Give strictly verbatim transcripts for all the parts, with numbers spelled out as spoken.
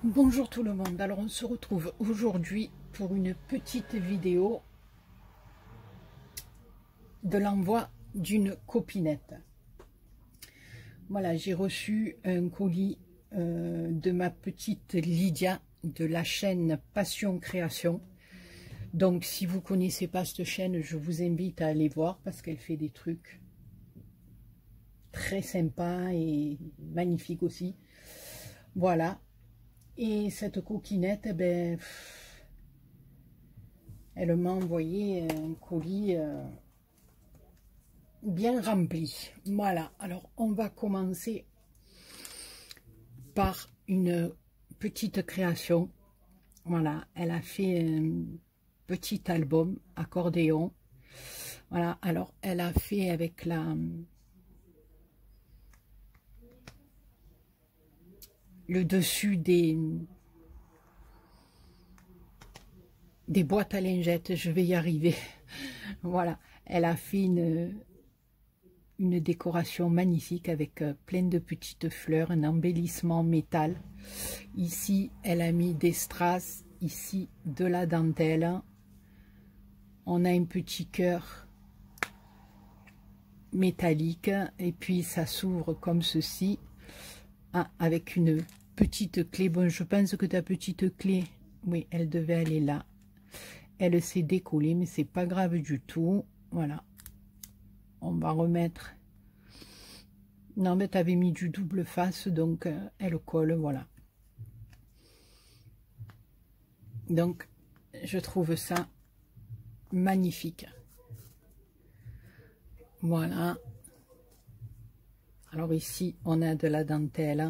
Bonjour tout le monde, alors on se retrouve aujourd'hui pour une petite vidéo de l'envoi d'une copinette. Voilà, j'ai reçu un colis euh, de ma petite Lydia de la chaîne Passion Création. Donc si vous ne connaissez pas cette chaîne, je vous invite à aller voir parce qu'elle fait des trucs très sympas et magnifiques aussi. Voilà. Et cette coquinette, eh ben, elle m'a envoyé un colis euh, bien rempli. Voilà, alors on va commencer par une petite création. Voilà, elle a fait un petit album accordéon. Voilà, alors elle a fait avec la... le dessus des, des boîtes à lingettes, je vais y arriver. Voilà, elle a fait une, une décoration magnifique avec plein de petites fleurs, un embellissement métal. Ici, elle a mis des strass, ici de la dentelle. On a un petit cœur métallique et puis ça s'ouvre comme ceci. Ah, avec une petite clé. Bon, je pense que ta petite clé, oui, elle devait aller là. Elle s'est décollée, mais c'est pas grave du tout. Voilà. On va remettre. Non, mais tu avais mis du double face, donc euh, elle colle, voilà. Donc, je trouve ça magnifique. Voilà. Alors ici, on a de la dentelle.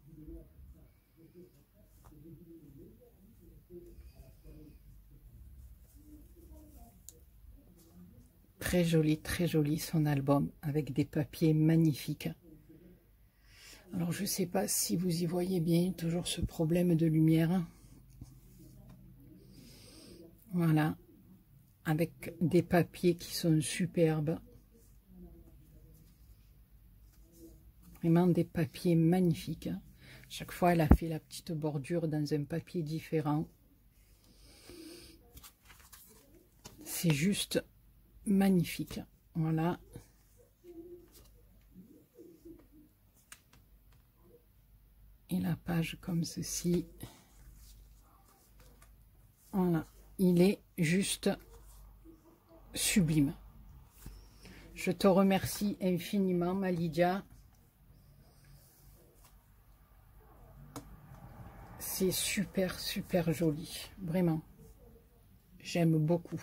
Très joli, très joli son album, avec des papiers magnifiques. Alors je ne sais pas si vous y voyez bien, toujours ce problème de lumière. Voilà, avec des papiers qui sont superbes. Vraiment des papiers magnifiques. Chaque fois, elle a fait la petite bordure dans un papier différent. C'est juste magnifique. Voilà. Et la page comme ceci. Voilà. Il est juste sublime. Je te remercie infiniment, ma Lydia. C'est super, super joli. Vraiment. J'aime beaucoup.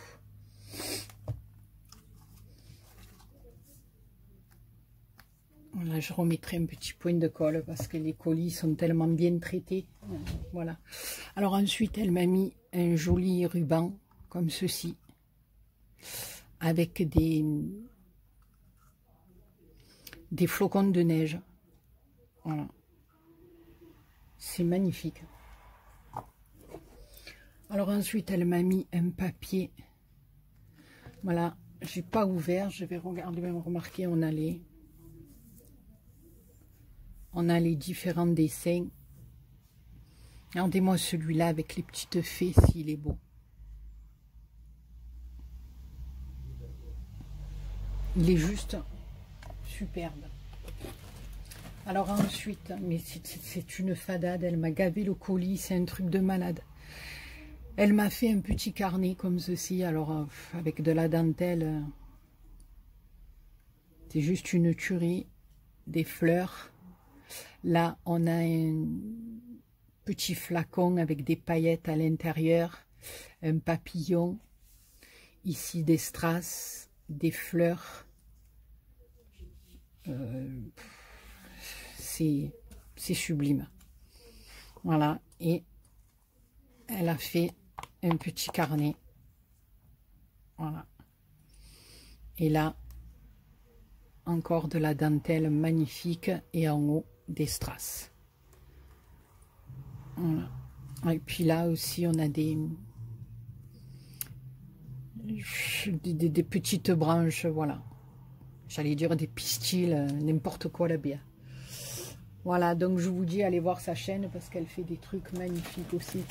Là, je remettrai un petit point de colle parce que les colis sont tellement bien traités. Voilà. Alors ensuite, elle m'a mis un joli ruban comme ceci. Avec des, des flocons de neige. Voilà. C'est magnifique. Alors ensuite, elle m'a mis un papier. Voilà, j'ai pas ouvert. Je vais regarder, même remarquer, on a les, on a les différents dessins. Regardez-moi celui-là avec les petites fées, s'il est beau. Il est juste superbe. Alors ensuite, mais c'est une fadade, elle m'a gavé le colis, c'est un truc de malade. Elle m'a fait un petit carnet comme ceci, alors euh, avec de la dentelle. Euh, c'est juste une tuerie, des fleurs. Là, on a un petit flacon avec des paillettes à l'intérieur, un papillon. Ici, des strass, des fleurs. Euh, c'est sublime. Voilà, et elle a fait un petit carnet. Voilà. Et là, encore de la dentelle magnifique et en haut, des strass. Voilà. Et puis là aussi, on a des, des, des petites branches, voilà. J'allais dire des pistils, n'importe quoi là-bas. Voilà, donc je vous dis, allez voir sa chaîne parce qu'elle fait des trucs magnifiques aussi.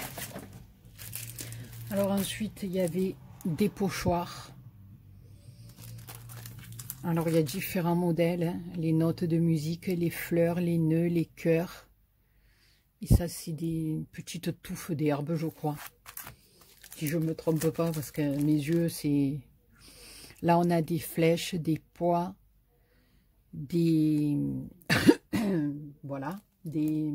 Alors ensuite, il y avait des pochoirs. Alors il y a différents modèles, hein, les notes de musique, les fleurs, les nœuds, les cœurs. Et ça, c'est des petites touffes d'herbe, je crois. Si je ne me trompe pas, parce que mes yeux, c'est... Là, on a des flèches, des pois, des... voilà, des...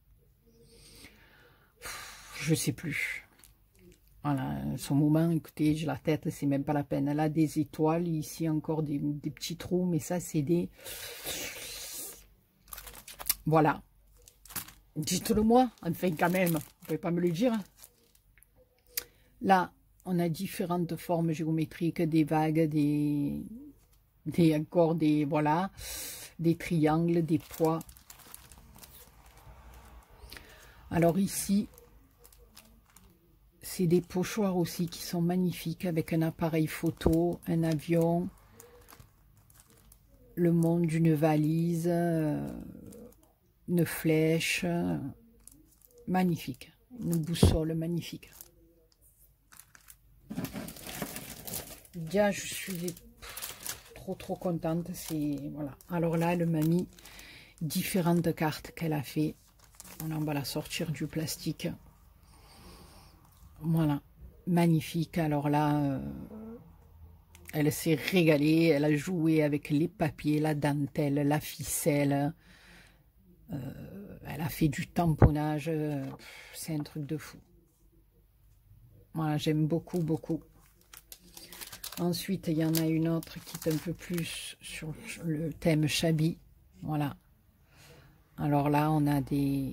Je sais plus. Voilà, son moment, écoutez, j'ai la tête, c'est même pas la peine. Là, des étoiles, ici encore des, des petits trous, mais ça, c'est des... Voilà. Dites-le moi, enfin quand même, vous pouvez pas me le dire. Là, on a différentes formes géométriques, des vagues, des, des encore des, voilà, des triangles, des pois. Alors ici, c'est des pochoirs aussi qui sont magnifiques avec un appareil photo, un avion, le monde d'une valise, une flèche, magnifique, une boussole magnifique. Déjà, je suis trop trop contente. C'est voilà. Alors là, elle m'a mis différentes cartes qu'elle a fait. Voilà, on va la sortir du plastique. Voilà, magnifique. Alors là, euh, elle s'est régalée. Elle a joué avec les papiers, la dentelle, la ficelle. Euh, elle a fait du tamponnage. Euh, C'est un truc de fou. Voilà, j'aime beaucoup, beaucoup. Ensuite, il y en a une autre qui est un peu plus sur le thème Chabi. Voilà. Alors là, on a des,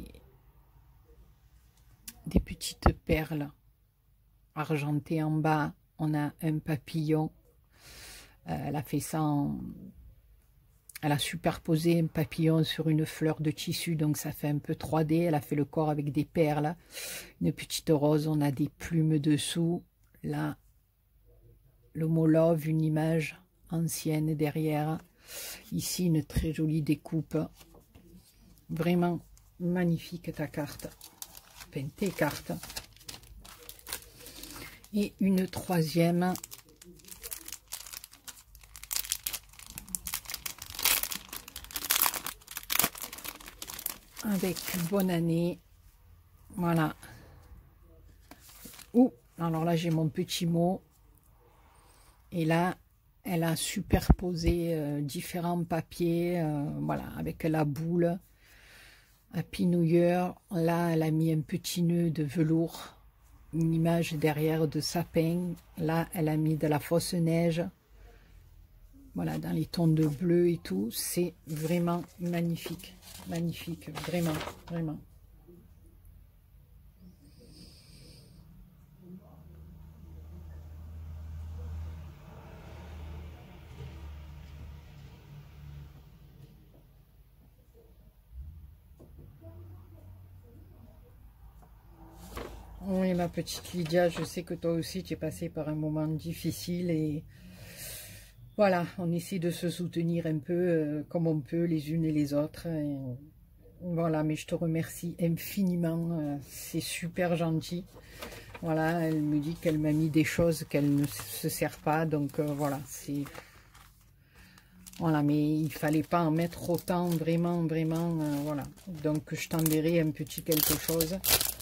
des petites perles argentées en bas. On a un papillon. Euh, elle a fait ça en... Elle a superposé un papillon sur une fleur de tissu, donc ça fait un peu trois D. Elle a fait le corps avec des perles. Une petite rose, on a des plumes dessous. Là, le mot love, une image ancienne derrière. Ici, une très jolie découpe. Vraiment magnifique ta carte. Enfin, tes cartes. Et une troisième. Avec bonne année. Voilà. Ouh, alors là, j'ai mon petit mot. Et là, elle a superposé euh, différents papiers, euh, voilà, avec la boule. Happy New Year. Là, elle a mis un petit nœud de velours, une image derrière de sapin. Là, elle a mis de la fausse neige. Voilà, dans les tons de bleu et tout. C'est vraiment magnifique. Magnifique, vraiment, vraiment. Oui, ma petite Lydia, je sais que toi aussi, tu es passée par un moment difficile et voilà, on essaie de se soutenir un peu euh, comme on peut les unes et les autres. Et voilà, mais je te remercie infiniment, euh, c'est super gentil. Voilà, elle me dit qu'elle m'a mis des choses qu'elle ne se sert pas, donc euh, voilà, c'est... Voilà, mais il fallait pas en mettre autant, vraiment, vraiment, euh, voilà. Donc je t'enverrai un petit quelque chose.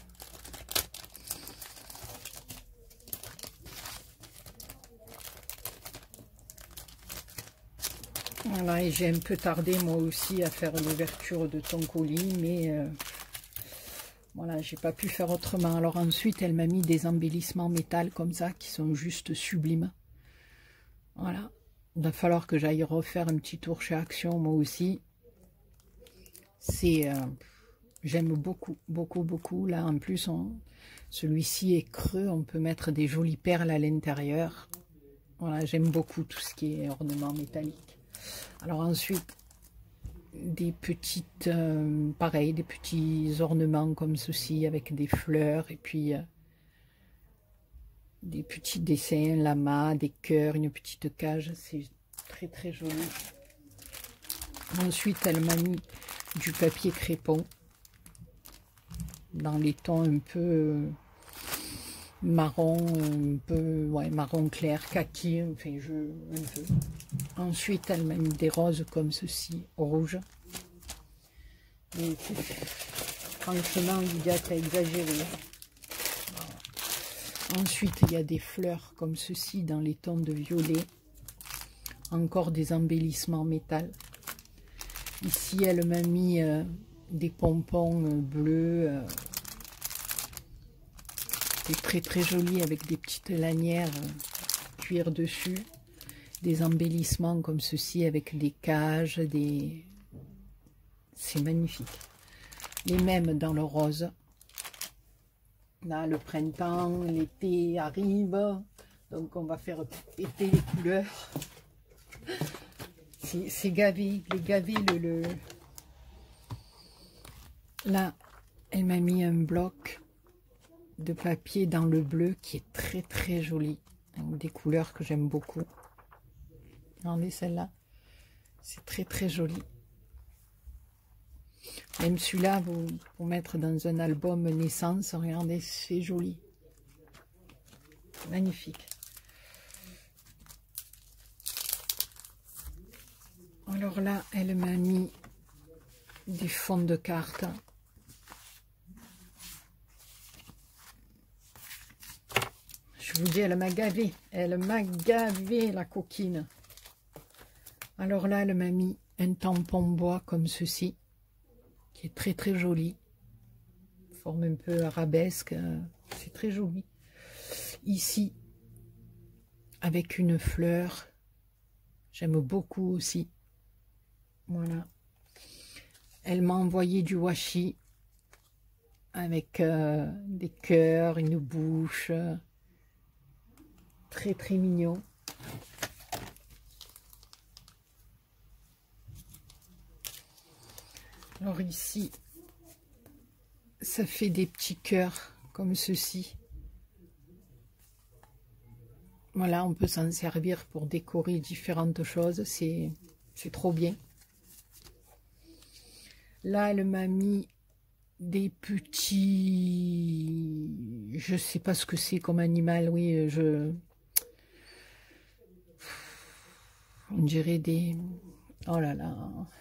Voilà, et j'ai un peu tardé moi aussi à faire l'ouverture de ton colis, mais euh, voilà, j'ai pas pu faire autrement. Alors ensuite, elle m'a mis des embellissements métal comme ça, qui sont juste sublimes. Voilà, il va falloir que j'aille refaire un petit tour chez Action, moi aussi. C'est, euh, j'aime beaucoup, beaucoup, beaucoup. Là, en plus, celui-ci est creux, on peut mettre des jolies perles à l'intérieur. Voilà, j'aime beaucoup tout ce qui est ornement métallique. Alors ensuite, des petites, euh, pareil, des petits ornements comme ceci avec des fleurs et puis euh, des petits dessins, lama, des cœurs, une petite cage, c'est très très joli. Ensuite, elle m'a mis du papier crépon dans les tons un peu euh, marron, un peu ouais, marron clair, kaki, enfin je un peu. Ensuite, elle m'a mis des roses comme ceci, rouges. Et, franchement, Lydia, t'as exagéré. Voilà. Ensuite, il y a des fleurs comme ceci dans les tons de violet. Encore des embellissements métal. Ici, elle m'a mis euh, des pompons euh, bleus. Euh, c'est très très joli avec des petites lanières euh, cuir dessus. Des embellissements comme ceci avec des cages, des... c'est magnifique. Les mêmes dans le rose. Là, le printemps, l'été arrive. Donc, on va faire péter les couleurs. C'est gavé, les gavé, le, le... Là, elle m'a mis un bloc de papier dans le bleu qui est très très joli. Avec des couleurs que j'aime beaucoup. Regardez celle-là. C'est très très joli. Même celui-là, vous pour mettre dans un album naissance, regardez, c'est joli. Magnifique. Alors là, elle m'a mis des fonds de cartes. Je vous dis, elle m'a gavé. Elle m'a gavé, la coquine. Alors là, elle m'a mis un tampon bois comme ceci, qui est très très joli. Forme un peu arabesque. C'est très joli. Ici, avec une fleur. J'aime beaucoup aussi. Voilà. Elle m'a envoyé du washi avec euh, des cœurs, une bouche. Très très mignon. Alors ici, ça fait des petits cœurs comme ceci. Voilà, on peut s'en servir pour décorer différentes choses. C'est trop bien. Là, elle m'a mis des petits... Je sais pas ce que c'est comme animal. Oui, je... On dirait des... Oh là là.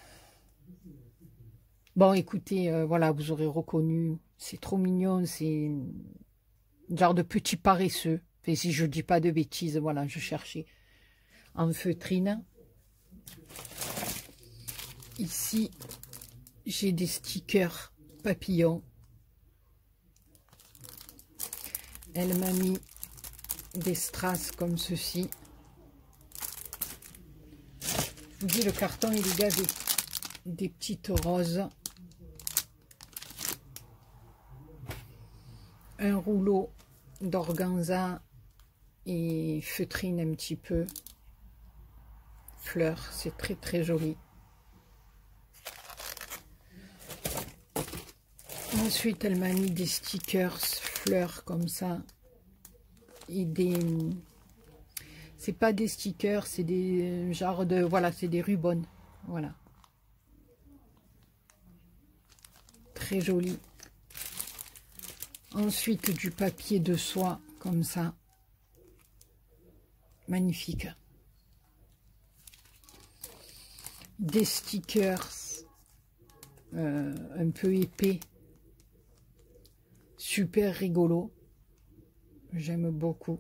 Bon, écoutez, euh, voilà, vous aurez reconnu. C'est trop mignon. C'est genre de petits paresseux. Enfin, si je dis pas de bêtises, voilà, je cherchais en feutrine. Ici, j'ai des stickers papillons. Elle m'a mis des strass comme ceci. Je vous dis, le carton, il est gavé. Des petites roses. Un rouleau d'organza et feutrine un petit peu. Fleurs, c'est très très joli. Ensuite, elle m'a mis des stickers fleurs comme ça. Et des... C'est pas des stickers, c'est des genres de... Voilà, c'est des rubans. Voilà. Très joli. Ensuite, du papier de soie comme ça. Magnifique. Des stickers euh, un peu épais. Super rigolo. J'aime beaucoup.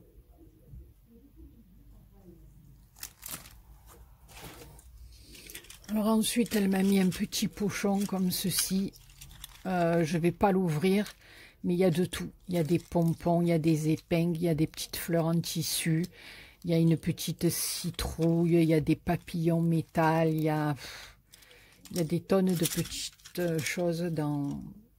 Alors ensuite, elle m'a mis un petit pochon comme ceci. Euh, je ne vais pas l'ouvrir, mais il y a de tout. Il y a des pompons, il y a des épingles, il y a des petites fleurs en tissu. Il y a une petite citrouille, il y a des papillons métal, il y a, il y a des tonnes de petites choses dans...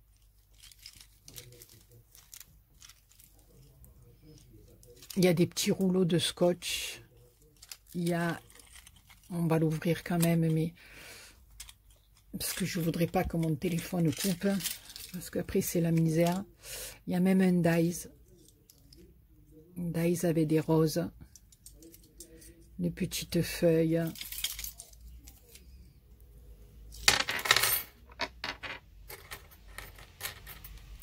Il y a des petits rouleaux de scotch. Il y a... On va l'ouvrir quand même, mais... Parce que je ne voudrais pas que mon téléphone coupe. Parce qu'après, c'est la misère. Il y a même un dies. Un dies avec des roses. Des petites feuilles.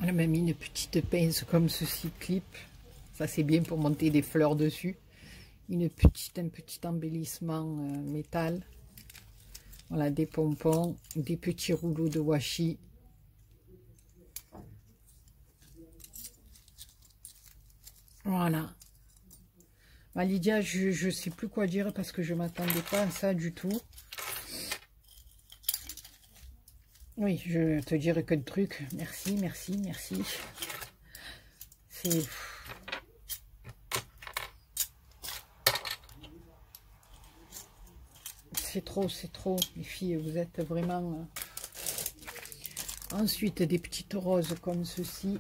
Elle m'a mis une petite pince comme ceci, clip. Ça c'est bien pour monter des fleurs dessus. Une petite, un petit embellissement euh, métal. Voilà, des pompons, des petits rouleaux de washi. Voilà. Bah, Lydia, je ne sais plus quoi dire parce que je ne m'attendais pas à ça du tout. Oui, je te dirai que de trucs. Merci, merci, merci. C'est... C'est trop, c'est trop. Les filles, vous êtes vraiment... Ensuite, des petites roses comme ceci.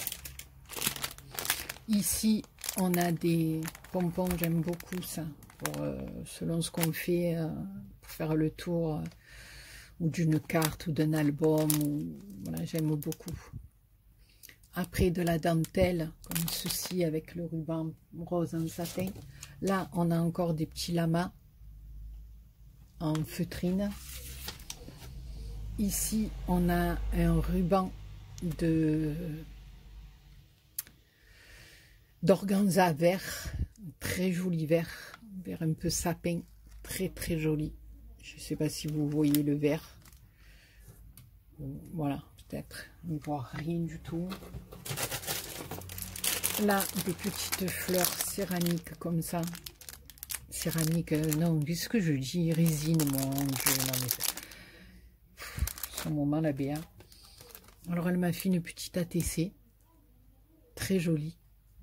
Ici, on a des pompons. J'aime beaucoup ça. Pour, euh, selon ce qu'on fait, euh, pour faire le tour... Euh, ou d'une carte ou d'un album, ou, voilà, j'aime beaucoup. Après de la dentelle, comme ceci avec le ruban rose en satin. Là, on a encore des petits lamas en feutrine. Ici, on a un ruban de d'organza vert, très joli vert, vert un peu sapin, très très joli. Je ne sais pas si vous voyez le vert. Voilà, peut-être. On ne voit rien du tout. Là, des petites fleurs céramiques comme ça. Céramique, euh, non, qu'est-ce que je dis? Résine, mon Dieu. Non, mais son moment, la Béa. Alors, elle m'a fait une petite A T C. Très jolie.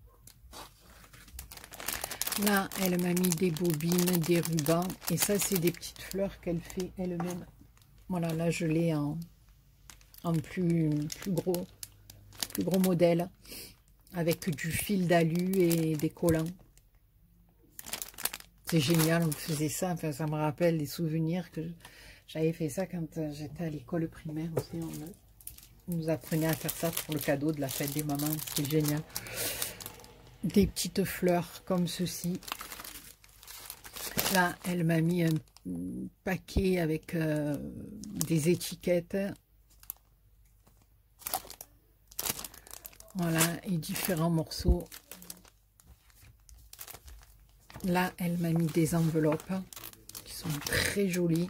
Là, elle m'a mis des bobines, des rubans. Et ça, c'est des petites fleurs qu'elle fait elle-même. Voilà, là, je l'ai en, en plus, plus gros, plus gros modèle. Avec du fil d'alu et des collants. C'est génial, on faisait ça. Enfin, ça me rappelle des souvenirs que j'avais fait ça quand j'étais à l'école primaire aussi. On, on nous apprenait à faire ça pour le cadeau de la fête des mamans. C'était génial. Des petites fleurs comme ceci. Là, elle m'a mis un paquet avec euh, des étiquettes. Voilà, et différents morceaux. Là, elle m'a mis des enveloppes qui sont très jolies.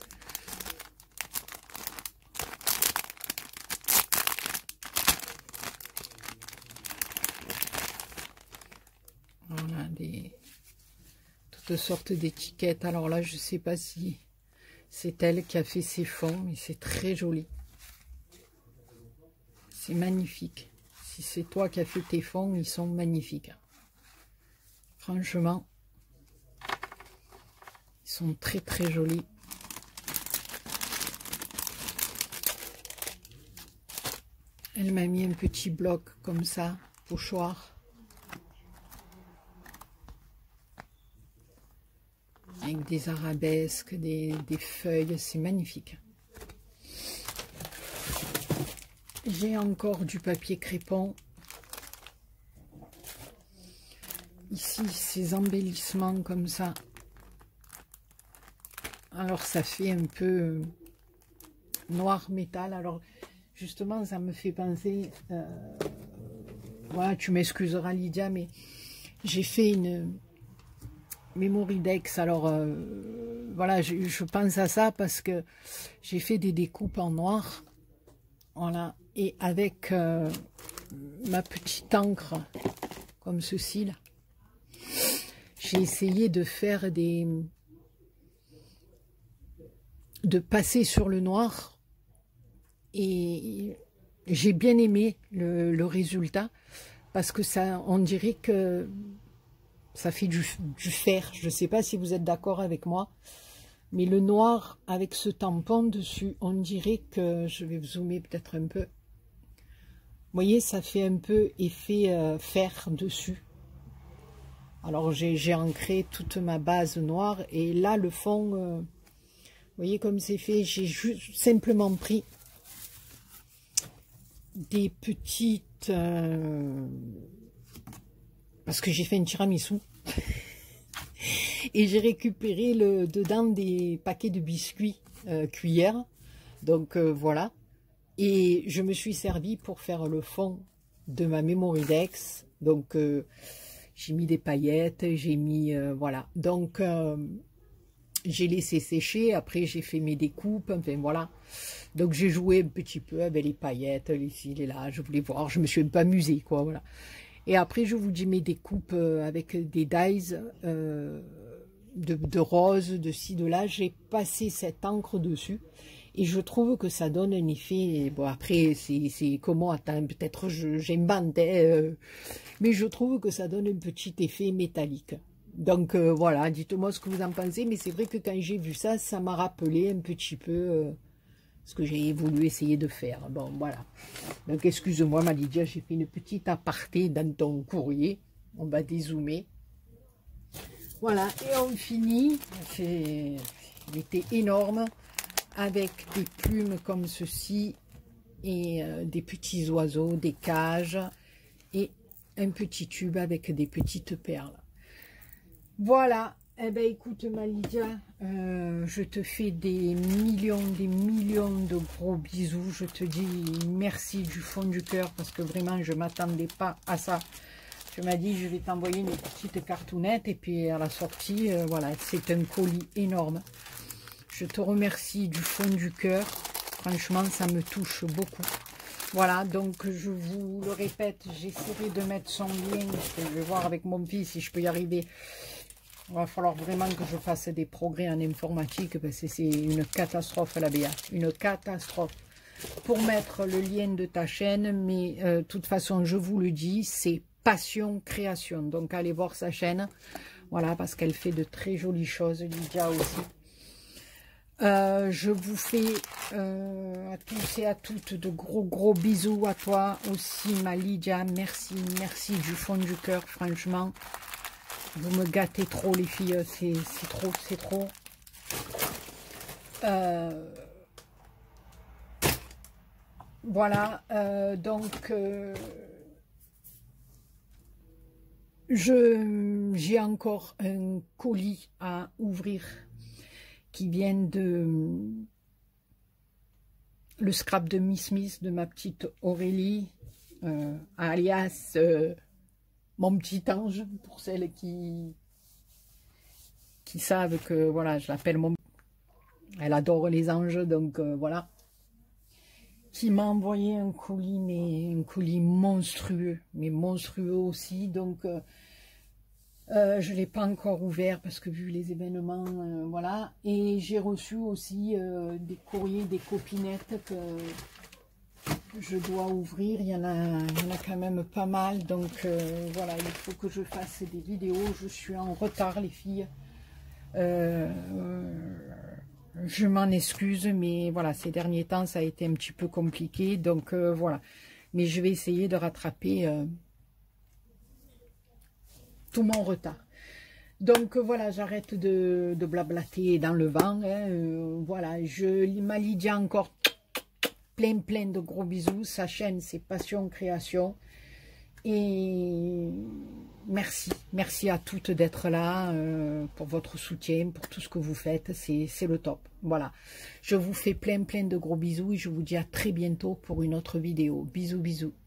Voilà, des toutes sortes d'étiquettes. Alors là, je ne sais pas si c'est elle qui a fait ces fonds, mais c'est très joli. C'est magnifique. Si c'est toi qui as fait tes fonds, ils sont magnifiques. Franchement, ils sont très très jolis. Elle m'a mis un petit bloc comme ça, pochoir. Avec des arabesques, des, des feuilles, c'est magnifique. J'ai encore du papier crépon. Ici, ces embellissements comme ça. Alors, ça fait un peu noir métal. Alors, justement, ça me fait penser... Euh, voilà, tu m'excuseras, Lydia, mais j'ai fait une Memory Dex. Alors, euh, voilà, je, je pense à ça parce que j'ai fait des découpes en noir. Voilà. Et avec euh, ma petite encre, comme ceci, là, j'ai essayé de faire des... de passer sur le noir. Et j'ai bien aimé le, le résultat. Parce que ça, on dirait que ça fait du, du fer. Je ne sais pas si vous êtes d'accord avec moi. Mais le noir, avec ce tampon dessus, on dirait que... Je vais zoomer peut-être un peu. Vous voyez, ça fait un peu effet euh, fer dessus. Alors, j'ai ancré toute ma base noire. Et là, le fond, euh, vous voyez comme c'est fait. J'ai juste simplement pris des petites... Euh, parce que j'ai fait un tiramisu. Et j'ai récupéré le dedans des paquets de biscuits euh, cuillères. Donc, euh, voilà. Et je me suis servi pour faire le fond de ma Memorydex. Donc, euh, j'ai mis des paillettes, j'ai mis... Euh, voilà. Donc, euh, j'ai laissé sécher. Après, j'ai fait mes découpes. Enfin, voilà. Donc, j'ai joué un petit peu avec les paillettes, les ci, les là. Je voulais voir. Je me suis un peu amusée, quoi. Voilà. Et après, je vous dis mes découpes euh, avec des dies euh, de, de rose, de ci, de là. J'ai passé cette encre dessus. Et je trouve que ça donne un effet, bon après c'est comment, attends, peut-être j'invente, hein, euh, mais je trouve que ça donne un petit effet métallique. Donc euh, voilà, dites-moi ce que vous en pensez, mais c'est vrai que quand j'ai vu ça, ça m'a rappelé un petit peu euh, ce que j'ai voulu essayer de faire. Bon voilà, donc excuse-moi ma Lydia, j'ai fait une petite aparté dans ton courrier, on va dézoomer. Voilà, et on finit, il était énorme, avec des plumes comme ceci et euh, des petits oiseaux, des cages et un petit tube avec des petites perles. Voilà, eh ben écoute ma Lydia, euh, je te fais des millions, des millions de gros bisous. Je te dis merci du fond du cœur parce que vraiment je ne m'attendais pas à ça. Je m'as dit je vais t'envoyer une petite cartoonnette et puis à la sortie, euh, voilà, c'est un colis énorme. Je te remercie du fond du cœur. Franchement, ça me touche beaucoup. Voilà, donc je vous le répète, j'essaierai de mettre son lien. Je vais voir avec mon fils si je peux y arriver. Il va falloir vraiment que je fasse des progrès en informatique parce que c'est une catastrophe la B A. Une catastrophe. Pour mettre le lien de ta chaîne, mais euh, de toute façon, je vous le dis, c'est Passion Création. Donc allez voir sa chaîne. Voilà, parce qu'elle fait de très jolies choses, Lydia aussi. Euh, je vous fais euh, à tous et à toutes de gros gros bisous, à toi aussi ma Lydia, merci, merci du fond du cœur, franchement, vous me gâtez trop les filles, c'est trop, c'est trop. Euh, voilà, euh, donc euh, je j'ai encore un colis à ouvrir qui viennent de le scrap de Miss Smith de ma petite Aurélie, euh, alias euh, mon petit ange, pour celles qui qui savent que voilà, je l'appelle mon... Elle adore les anges, donc euh, voilà. Qui m'a envoyé un colis, mais un colis monstrueux, mais monstrueux aussi, donc... Euh, Euh, je ne l'ai pas encore ouvert parce que vu les événements, euh, voilà. Et j'ai reçu aussi euh, des courriers, des copinettes que je dois ouvrir. Il y en a, il y en a quand même pas mal. Donc euh, voilà, il faut que je fasse des vidéos. Je suis en retard les filles. Euh, je m'en excuse, mais voilà, ces derniers temps, ça a été un petit peu compliqué. Donc euh, voilà. Mais je vais essayer de rattraper... Euh, tout mon retard. Donc voilà, j'arrête de, de blablater dans le vent. Hein, euh, voilà, je ma Lydia encore plein plein de gros bisous. Sa chaîne, c'est Passion Création. Et merci, merci à toutes d'être là, euh, pour votre soutien, pour tout ce que vous faites. C'est le top. Voilà, je vous fais plein plein de gros bisous et je vous dis à très bientôt pour une autre vidéo. Bisous, bisous.